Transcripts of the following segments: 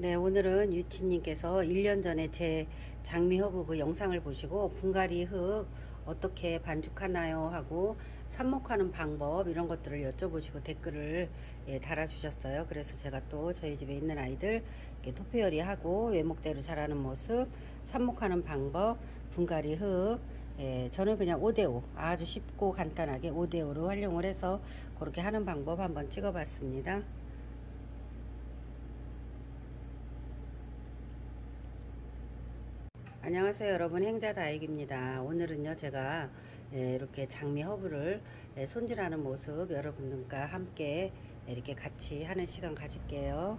네, 오늘은 유치님께서 1년 전에 제 장미허브 그 영상을 보시고 분갈이 흙 어떻게 반죽하나요 하고 삽목하는 방법 이런 것들을 여쭤보시고 댓글을 달아주셨어요. 그래서 제가 또 저희 집에 있는 아이들 토피어리 하고 외목대로 자라는 모습, 삽목하는 방법, 분갈이 흙, 저는 그냥 5대5 아주 쉽고 간단하게 5대5로 활용을 해서 그렇게 하는 방법 한번 찍어봤습니다. 안녕하세요 여러분, 행자다익입니다. 오늘은요 제가 이렇게 장미 허브를 손질하는 모습 여러분들과 함께 이렇게 같이 하는 시간 가질게요.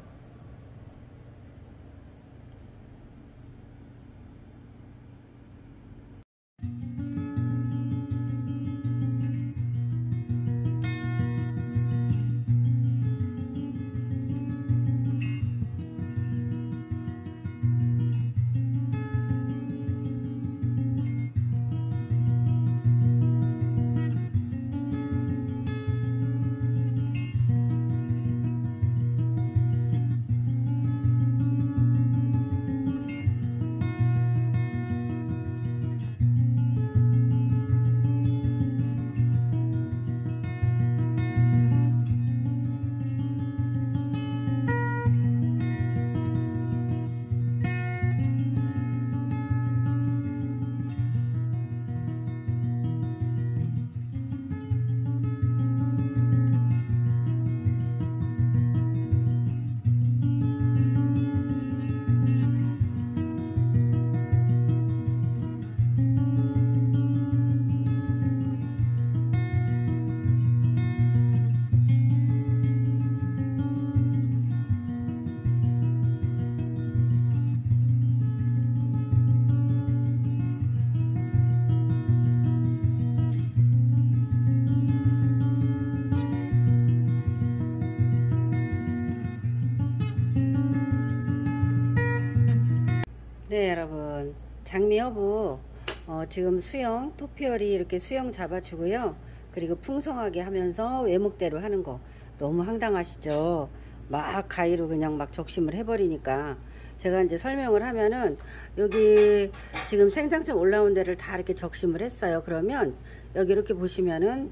네 여러분, 장미 허브 지금 수영 토피어리 이렇게 수영 잡아주고요. 그리고 풍성하게 하면서 외목대로 하는 거 너무 황당하시죠? 막 가위로 그냥 막 적심을 해버리니까 제가 이제 설명을 하면은 여기 지금 생장점 올라온 데를 다 이렇게 적심을 했어요. 그러면 여기 이렇게 보시면은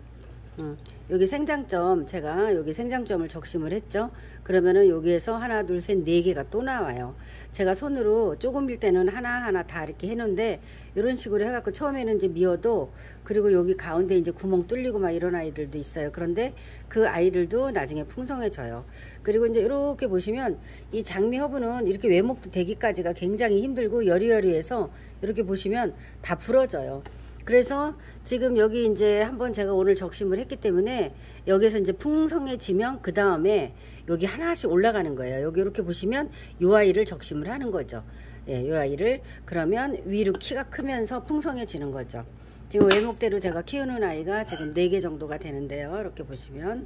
여기 생장점, 제가 여기 생장점을 적심을 했죠. 그러면은 여기에서 하나 둘 셋 네 개가 또 나와요. 제가 손으로 조금 밀 때는 하나하나 다 이렇게 해놓는데 이런 식으로 해갖고 처음에는 이제 미어도, 그리고 여기 가운데 이제 구멍 뚫리고 막 이런 아이들도 있어요. 그런데 그 아이들도 나중에 풍성해져요. 그리고 이제 이렇게 보시면 이 장미 허브는 이렇게 외목 되기까지가 굉장히 힘들고 여리여리해서 이렇게 보시면 다 부러져요. 그래서 지금 여기 이제 한번 제가 오늘 적심을 했기 때문에 여기서 이제 풍성해지면 그 다음에 여기 하나씩 올라가는 거예요. 여기 이렇게 보시면 요 아이를 적심을 하는 거죠. 예, 요 아이를 그러면 위로 키가 크면서 풍성해지는 거죠. 지금 외목대로 제가 키우는 아이가 지금 4개 정도가 되는데요. 이렇게 보시면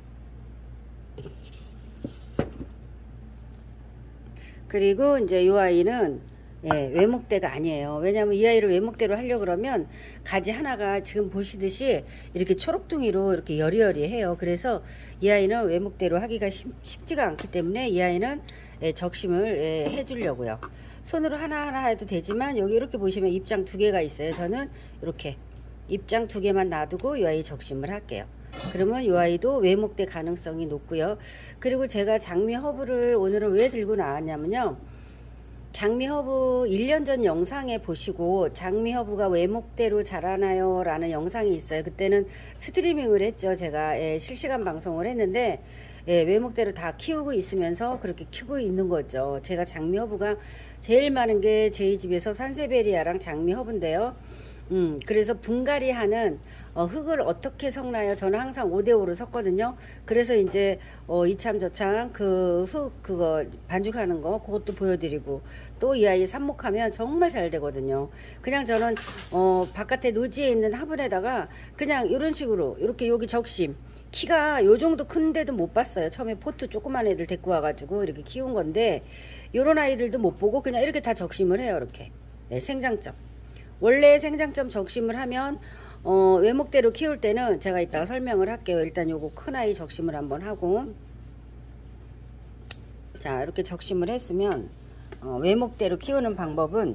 그리고 이제 요 아이는 외목대가 아니에요. 왜냐하면 이 아이를 외목대로 하려고 그러면 가지 하나가 지금 보시듯이 이렇게 초록둥이로 이렇게 여리여리해요. 그래서 이 아이는 외목대로 하기가 쉽지가 않기 때문에 이 아이는 적심을 해주려고요. 손으로 하나하나 해도 되지만 여기 이렇게 보시면 입장 2개가 있어요. 저는 이렇게 입장 2개만 놔두고 이 아이 적심을 할게요. 그러면 이 아이도 외목대 가능성이 높고요. 그리고 제가 장미 허브를 오늘은 왜 들고 나왔냐면요, 장미 허브 1년 전 영상에 보시고 장미 허브가 외목대로 자라나요 라는 영상이 있어요. 그때는 스트리밍을 했죠. 제가 실시간 방송을 했는데 외목대로 다 키우고 있으면서 그렇게 키우고 있는 거죠. 제가 장미 허브가 제일 많은 게 저희 집에서 산세베리아랑 장미 허브인데요. 그래서 분갈이 하는 흙을 어떻게 섞나요? 저는 항상 5대5로 섞거든요. 그래서 이제 이참 저참 그 흙 그거 반죽하는 거 그것도 보여드리고, 또 이 아이 삽목하면 정말 잘 되거든요. 그냥 저는 바깥에 노지에 있는 화분에다가 그냥 이런 식으로 이렇게 여기 적심, 키가 요 정도 큰데도 못 봤어요. 처음에 포트 조그만 애들 데리고 와가지고 이렇게 키운 건데 요런 아이들도 못 보고 그냥 이렇게 다 적심을 해요. 이렇게 생장점, 원래 생장점 적심을 하면 외목대로 키울 때는 제가 이따가 설명을 할게요. 일단 요거 큰 아이 적심을 한번 하고, 자, 이렇게 적심을 했으면 외목대로 키우는 방법은,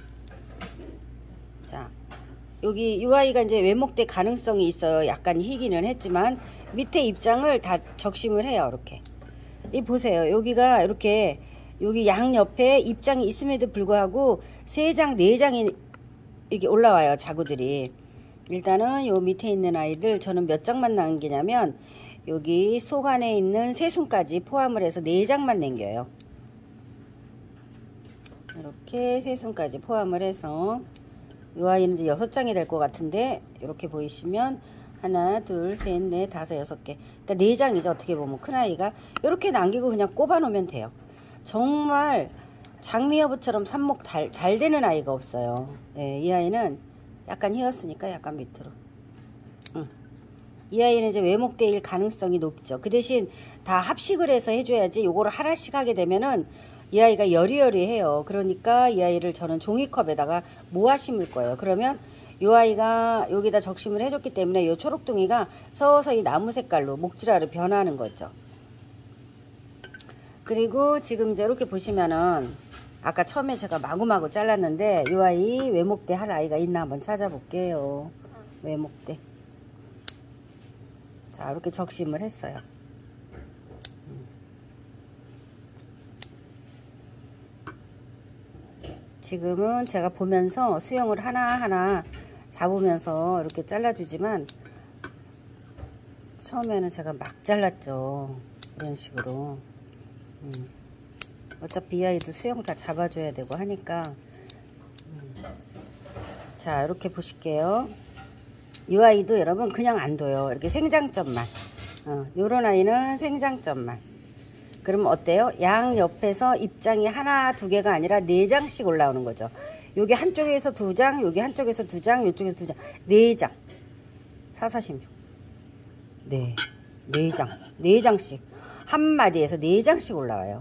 자, 여기 이 아이가 이제 외목대 가능성이 있어요. 약간 희기는 했지만 밑에 입장을 다 적심을 해요. 이렇게 이 보세요. 여기가 이렇게 여기 양 옆에 입장이 있음에도 불구하고 3장 4장이 이렇게 올라와요. 자구들이. 일단은 요 밑에 있는 아이들 저는 몇 장만 남기냐면 여기 속 안에 있는 새순까지 포함을 해서 4장만 남겨요. 이렇게 새순까지 포함을 해서 요 아이는 이제 6장이 될 것 같은데, 이렇게 보이시면 하나, 둘, 셋, 넷, 다섯, 6개. 그러니까 4장이죠. 어떻게 보면 큰 아이가. 이렇게 남기고 그냥 꼽아 놓으면 돼요. 정말 장미여부처럼 삽목 잘 되는 아이가 없어요. 예, 이 아이는 약간 휘었으니까 약간 밑으로. 이 아이는 이제 외목대일 가능성이 높죠. 그 대신 다 합식을 해서 해줘야지, 요거를 하나씩 하게 되면은 이 아이가 여리여리해요. 그러니까 이 아이를 저는 종이컵에다가 모아 심을 거예요. 그러면 이 아이가 여기다 적심을 해줬기 때문에 이 초록둥이가 서서히 나무 색깔로 목질화로 변하는 거죠. 그리고 지금 이제 이렇게 보시면은 아까 처음에 제가 마구마구 잘랐는데 이 아이 외목대 할 아이가 있나 한번 찾아볼게요. 외목대. 자, 이렇게 적심을 했어요. 지금은 제가 보면서 수영을 하나하나 잡으면서 이렇게 잘라주지만 처음에는 제가 막 잘랐죠. 이런 식으로. 어차피 이 아이도 수영 다 잡아줘야 되고 하니까. 자, 이렇게 보실게요. 이 아이도 여러분 그냥 안 둬요. 이렇게 생장점만. 요런 아이는 생장점만. 그러면 어때요? 양 옆에서 입장이 하나, 2개가 아니라 4장씩 올라오는 거죠. 여기 한쪽에서 2장, 여기 한쪽에서 2장, 이쪽에서 2장, 4장. 4, 4, 16. 네. 4장. 4장씩. 한 마디에서 4장씩 올라와요.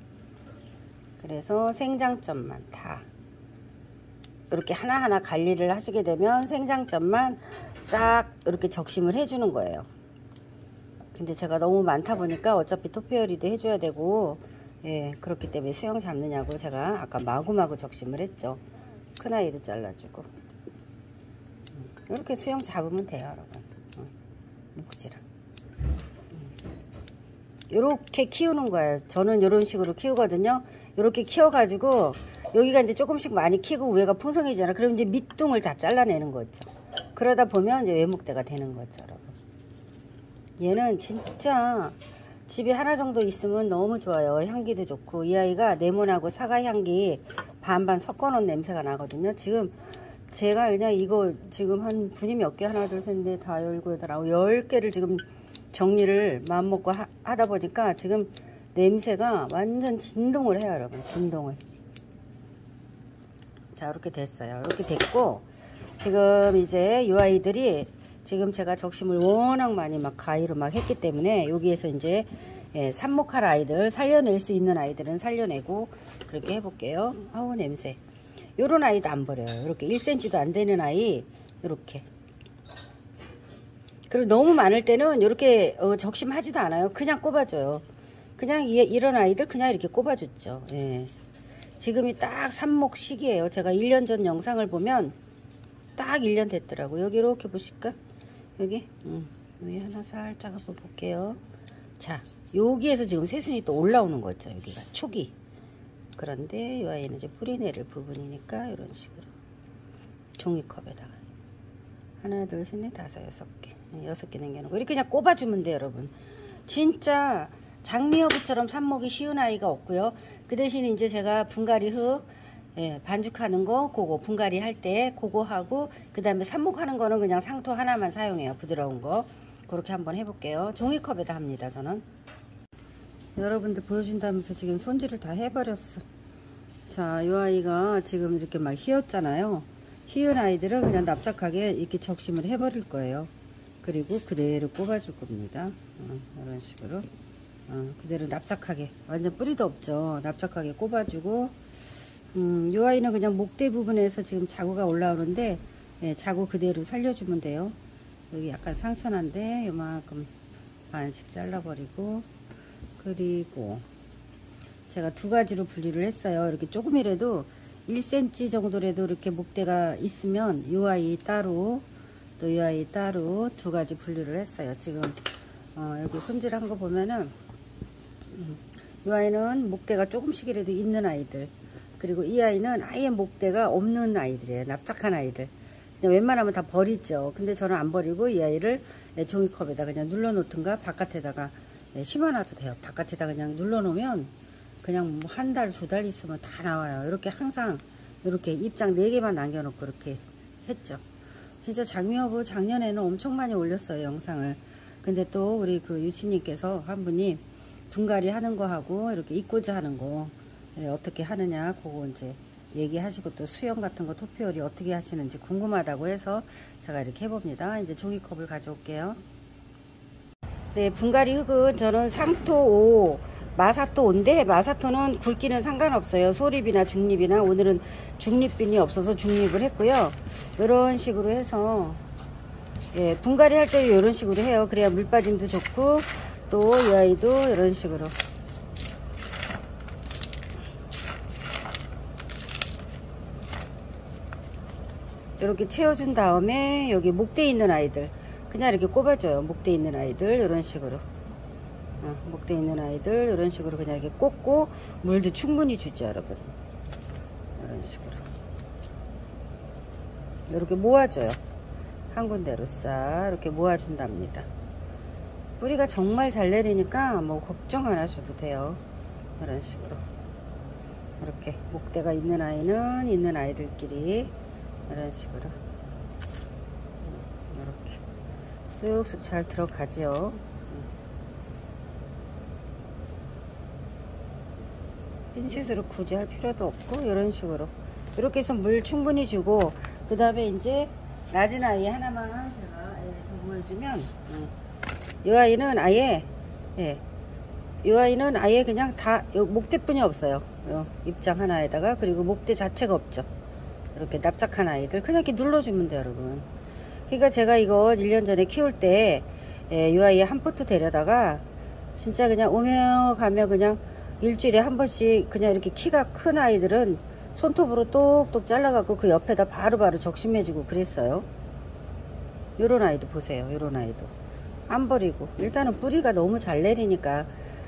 그래서 생장점만 다. 이렇게 하나하나 관리를 하시게 되면 생장점만 싹 이렇게 적심을 해주는 거예요. 근데 제가 너무 많다 보니까 어차피 토피어리도 해줘야 되고, 예, 그렇기 때문에 수영 잡느냐고 제가 아까 마구마구 적심을 했죠. 큰 아이도 잘라주고. 이렇게 수영 잡으면 돼요, 여러분. 묵지랑. 이렇게 키우는 거예요. 저는 이런 식으로 키우거든요. 이렇게 키워가지고 여기가 이제 조금씩 많이 키고 위에가 풍성해지잖아. 그럼 이제 밑둥을 다 잘라내는 거죠. 그러다 보면 이제 외목대가 되는 거죠, 여러분. 얘는 진짜 집에 하나 정도 있으면 너무 좋아요. 향기도 좋고. 이 아이가 레몬하고 사과 향기 반반 섞어 놓은 냄새가 나거든요. 지금 제가 그냥 이거 지금 한 분이 몇 개, 하나 둘 셋 넷 다 열고 여덟 아홉 10개를 지금 정리를 마음먹고 하다 보니까 지금 냄새가 완전 진동을 해요, 여러분. 진동을. 자, 이렇게 됐어요. 이렇게 됐고, 지금 이제 이 아이들이 지금 제가 적심을 워낙 많이 막 가위로 막 했기 때문에 여기에서 이제 삽목할 아이들, 살려낼 수 있는 아이들은 살려내고 그렇게 해볼게요. 아우, 냄새. 요런 아이도 안 버려요. 이렇게 1cm도 안 되는 아이, 이렇게. 그리고 너무 많을 때는 이렇게 적심하지도 않아요. 그냥 꼽아줘요. 그냥 이런 아이들 그냥 이렇게 꼽아줬죠. 예. 지금이 딱 삽목 시기예요. 제가 1년 전 영상을 보면 딱 1년 됐더라고요. 여기 이렇게 보실까? 여기 여기 하나 살짝 한번 볼게요. 자, 여기에서 지금 새순이 또 올라오는 거죠. 여기가 초기. 그런데 이 아이는 이제 뿌리내릴 부분이니까 이런 식으로 종이컵에다가 하나 둘 셋 넷 다섯 6개 6개 남겨놓고 이렇게 그냥 꼽아주면 돼요, 여러분. 진짜 장미허브처럼 삽목이 쉬운 아이가 없고요. 그 대신 이제 제가 분갈이 흙 반죽하는 거 그거 분갈이 할 때 그거 하고, 그 다음에 삽목하는 거는 그냥 상토 하나만 사용해요. 부드러운 거. 그렇게 한번 해볼게요. 종이컵에다 합니다, 저는. 여러분들 보여준다면서 지금 손질을 다 해버렸어. 자, 이 아이가 지금 이렇게 막 휘었잖아요. 휘은 아이들은 그냥 납작하게 이렇게 적심을 해버릴 거예요. 그리고 그대로 꼽아줄 겁니다. 이런 식으로 그대로 납작하게, 완전 뿌리도 없죠. 납작하게 꼽아주고, 이 아이는 그냥 목대 부분에서 지금 자구가 올라오는데 자구 그대로 살려주면 돼요. 여기 약간 상처난데 요만큼 반씩 잘라버리고, 그리고 제가 두 가지로 분리를 했어요. 이렇게 조금이라도 1cm 정도라도 이렇게 목대가 있으면 이 아이 따로 또 이 아이 따로 두 가지 분리를 했어요. 지금 여기 손질한 거 보면은 이 아이는 목대가 조금씩이라도 있는 아이들, 그리고 이 아이는 아예 목대가 없는 아이들이에요. 납작한 아이들. 웬만하면 다 버리죠. 근데 저는 안 버리고 이 아이를 종이컵에다 그냥 눌러 놓든가 바깥에다가 심어놔도 돼요. 바깥에다 그냥 눌러 놓으면 그냥 뭐 한 달, 두 달 있으면 다 나와요. 이렇게 항상 이렇게 입장 4개만 남겨놓고 이렇게 했죠. 진짜 장미허브 작년에는 엄청 많이 올렸어요, 영상을. 근데 또 우리 그 유치님께서 한 분이 분갈이 하는 거 하고 이렇게 잎꽂이 하는 거 어떻게 하느냐 그거 이제 얘기하시고, 또 수영 같은 거 토피오리 어떻게 하시는지 궁금하다고 해서 제가 이렇게 해봅니다. 이제 종이컵을 가져올게요. 네, 분갈이 흙은 저는 상토 5, 마사토 5인데 마사토는 굵기는 상관없어요. 소립이나 중립이나, 오늘은 중립빈이 없어서 중립을 했고요. 이런 식으로 해서 분갈이 할 때 이런 식으로 해요. 그래야 물 빠짐도 좋고, 또 이 아이도 이런 식으로 이렇게 채워준 다음에 여기 목대 있는 아이들 그냥 이렇게 꼽아줘요. 목대 있는 아이들 이런 식으로 목대 있는 아이들 이런 식으로 그냥 이렇게 꽂고, 물도 충분히 주죠, 여러분. 이런 식으로 이렇게 모아줘요. 한 군데로 싹 이렇게 모아준답니다. 뿌리가 정말 잘 내리니까 뭐 걱정 안 하셔도 돼요. 이런 식으로 이렇게 목대가 있는 아이는 있는 아이들끼리 이런 식으로 이렇게 쓱쓱 잘 들어가지요. 핀셋으로 굳이 할 필요도 없고, 이런 식으로 이렇게 해서 물 충분히 주고, 그 다음에 이제 낮은 아이 하나만 제가 더 보여주면, 이 아이는 아예 이 아이는 아예 그냥 다 목대뿐이 없어요. 입장 하나에다가, 그리고 목대 자체가 없죠. 이렇게 납작한 아이들 그냥 이렇게 눌러주면 돼요, 여러분. 그러니까 제가 이거 1년 전에 키울 때 이 아이 한 포트 데려다가 진짜 그냥 오며 가며 그냥 일주일에 한 번씩 그냥 이렇게 키가 큰 아이들은 손톱으로 똑똑 잘라갖고 그 옆에다 바로바로 적심해주고 그랬어요. 요런 아이도 보세요. 요런 아이도 안 버리고, 일단은 뿌리가 너무 잘 내리니까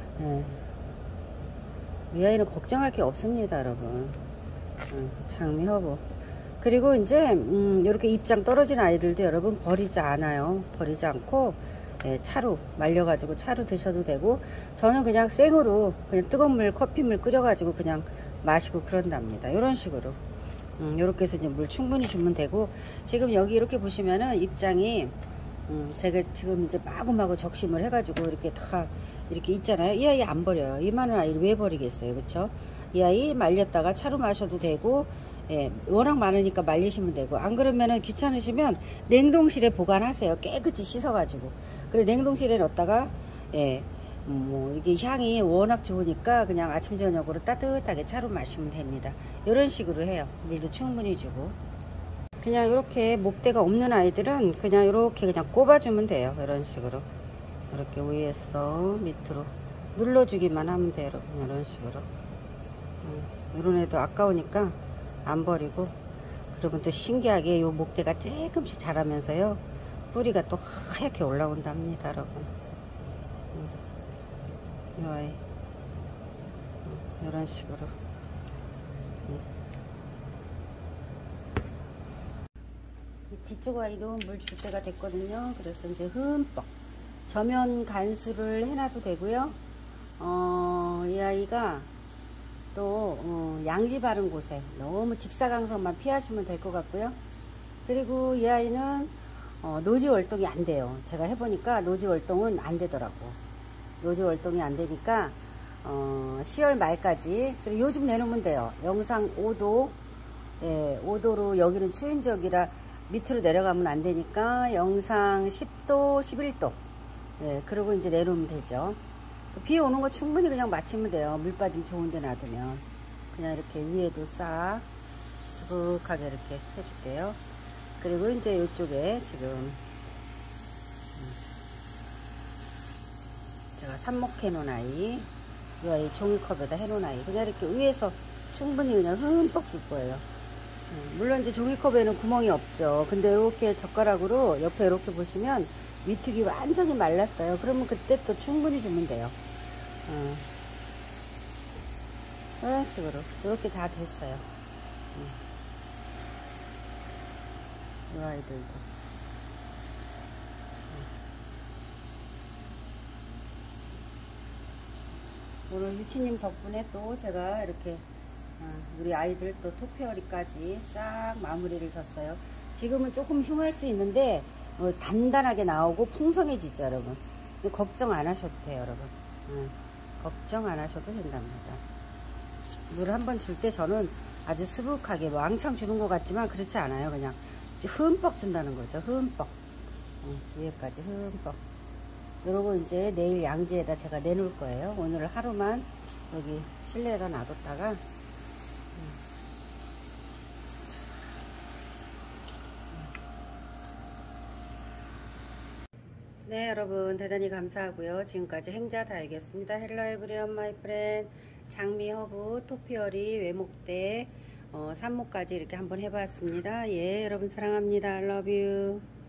이 아이는 걱정할 게 없습니다, 여러분. 장미허브. 그리고 이제 이렇게 입장 떨어진 아이들도 여러분 버리지 않아요. 버리지 않고 차로 말려가지고 차로 드셔도 되고, 저는 그냥 생으로 그냥 뜨거운 물, 커피물 끓여가지고 그냥 마시고 그런답니다. 이런 식으로 이렇게 해서 이제 물 충분히 주면 되고, 지금 여기 이렇게 보시면은 입장이 제가 지금 이제 마구마구 적심을 해가지고 이렇게 다 이렇게 있잖아요. 이 아이 안 버려요. 이 많은 아이를 왜 버리겠어요, 그쵸? 이 아이 말렸다가 차로 마셔도 되고, 워낙 많으니까 말리시면 되고, 안 그러면은 귀찮으시면 냉동실에 보관하세요. 깨끗이 씻어가지고. 그래 냉동실에 넣었다가 뭐 이게 향이 워낙 좋으니까 그냥 아침 저녁으로 따뜻하게 차로 마시면 됩니다. 이런 식으로 해요. 물도 충분히 주고. 그냥 이렇게 목대가 없는 아이들은 그냥 이렇게 그냥 꼽아주면 돼요. 이런 식으로 이렇게 위에서 밑으로 눌러주기만 하면 돼요, 여러분. 이런 식으로 이런 애도 아까우니까 안 버리고. 그러면 또 신기하게 요 목대가 조금씩 자라면서요 뿌리가 또 하얗게 올라온답니다, 여러분. 이 아이 이런 식으로 이 뒤쪽 아이도 물 줄 때가 됐거든요. 그래서 이제 흠뻑 저면 간수를 해놔도 되고요. 이 아이가 또 양지 바른 곳에 너무 직사광선만 피하시면 될 것 같고요. 그리고 이 아이는 노지 월동이 안 돼요. 제가 해보니까 노지 월동은 안 되더라고. 노지 월동이 안 되니까 10월 말까지, 그리고 요즘 내놓으면 돼요. 영상 5도 5도로 여기는 추운 지역이라 밑으로 내려가면 안 되니까 영상 10도 11도 그리고 이제 내놓으면 되죠. 비 오는 거 충분히 그냥 맞추면 돼요. 물 빠짐 좋은 데 놔두면. 그냥 이렇게 위에도 싹 수북하게 이렇게 해줄게요. 그리고 이제 이쪽에 지금 제가 삽목해 놓은 아이 이 아이 종이컵에다 해놓은 아이. 그냥 이렇게 위에서 충분히 그냥 흠뻑 줄 거예요. 물론 이제 종이컵에는 구멍이 없죠. 근데 이렇게 젓가락으로 옆에 이렇게 보시면 위특이 완전히 말랐어요. 그러면 그때 또 충분히 주면 돼요. 이런 식으로 이렇게 다 됐어요. 이 아이들도 오늘 유치님 덕분에 또 제가 이렇게 우리 아이들 또 토피어리까지 싹 마무리를 졌어요. 지금은 조금 흉할 수 있는데 단단하게 나오고 풍성해지죠, 여러분. 걱정 안 하셔도 돼요, 여러분. 걱정 안 하셔도 된답니다. 물 한번 줄 때 저는 아주 스북하게 뭐 왕창 주는 것 같지만 그렇지 않아요. 그냥 흠뻑 준다는 거죠. 흠뻑. 위에까지 흠뻑. 요러고 이제 내일 양지에다 제가 내놓을 거예요. 오늘 하루만 여기 실내에다 놔뒀다가 네, 여러분 대단히 감사하고요. 지금까지 행자 다이겠습니다. 헬로 에브리언 마이 프렌드 장미, 허브, 토피어리, 외목대, 삽목까지 이렇게 한번 해봤습니다. 예, 여러분 사랑합니다. I love you.